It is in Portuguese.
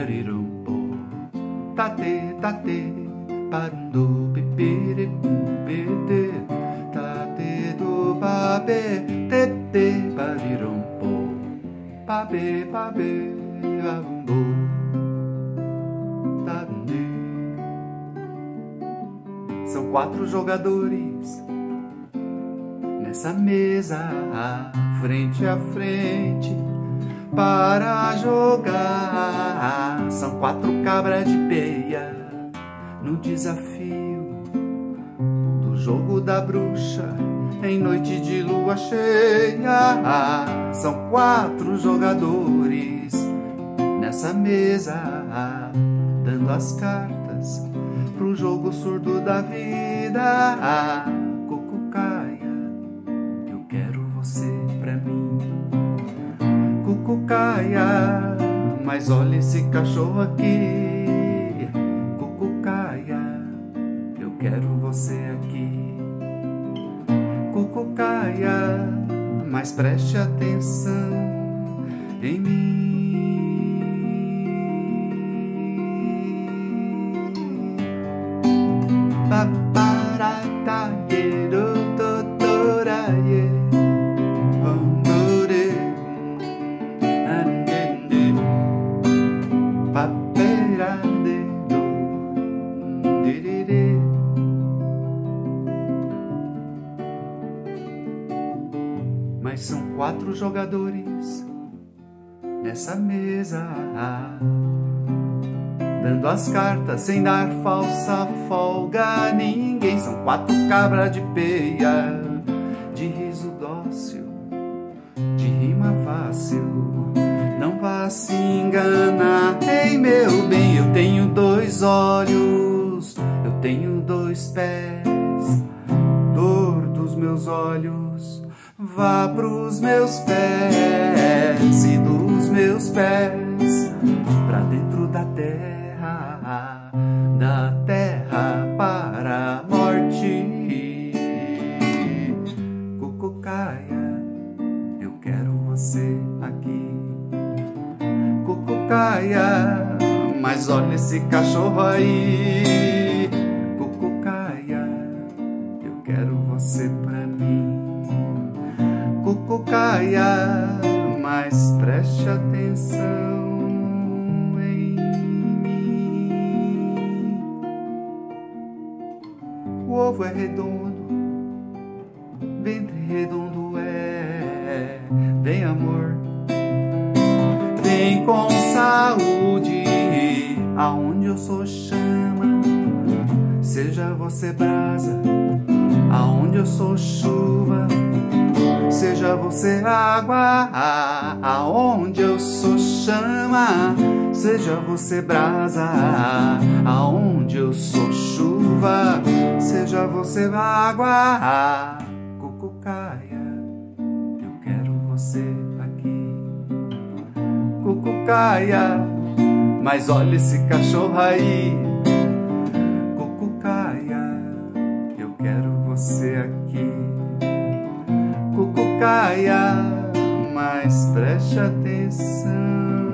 barirumpo, tate tate, pando pipiri pipete, tate do babe, tete barirumpo, babe babe, babumbo, tande. São 4 jogadores nessa mesa, frente a frente, para jogar. São 4 cabras de peia no desafio do jogo da bruxa em noite de lua cheia. São 4 jogadores nessa mesa, dando as cartas pro jogo surdo da vida. Cucucaia, eu quero você pra mim. Cucucaia, mas olha esse cachorro aqui. Cucucaia, eu quero você aqui. Cucucaia, mas preste atenção em mim. Paparata, doutora, mas são 4 jogadores nessa mesa, dando as cartas sem dar falsa folga a ninguém. São 4 cabras de peia, de riso dócil, de rima fácil. Não vá se enganar, ei meu bem. Eu tenho 2 olhos, eu tenho 2 pés, dor dos meus olhos vá pros meus pés, e dos meus pés pra dentro da terra para a morte. Cucucaia, eu quero você aqui. Cucucaia, mas olha esse cachorro aí. Cucucaia, eu quero você pra mim. Cucucaia, mas preste atenção em mim. O ovo é redondo, ventre redondo é. Vem amor, vem com saúde, aonde eu sou chama, seja você brasa, aonde eu sou chuva, seja você água, aonde eu sou chama, seja você brasa, aonde eu sou chuva, seja você água. Cucucaia, eu quero você aqui. Cucucaia, mas olha esse cachorro aí. Cucucaia, eu quero você aqui. Cucucaia, mas preste atenção